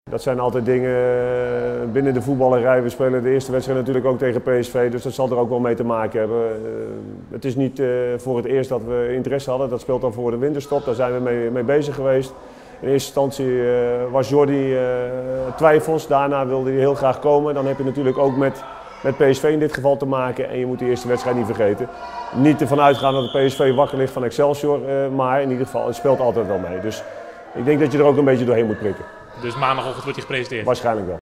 Dat zijn altijd dingen binnen de voetballerij. We spelen de eerste wedstrijd natuurlijk ook tegen PSV, dus dat zal er ook wel mee te maken hebben. Het is niet voor het eerst dat we interesse hadden. Dat speelt dan voor de winterstop, daar zijn we mee bezig geweest. In eerste instantie was Jordi twijfels, daarna wilde hij heel graag komen. Dan heb je natuurlijk ook met PSV in dit geval te maken en je moet die eerste wedstrijd niet vergeten. Niet ervan uitgaan dat de PSV wakker ligt van Excelsior, maar in ieder geval, het speelt altijd wel mee. Dus ik denk dat je er ook een beetje doorheen moet prikken. Dus maandagochtend wordt hij gepresenteerd? Waarschijnlijk wel.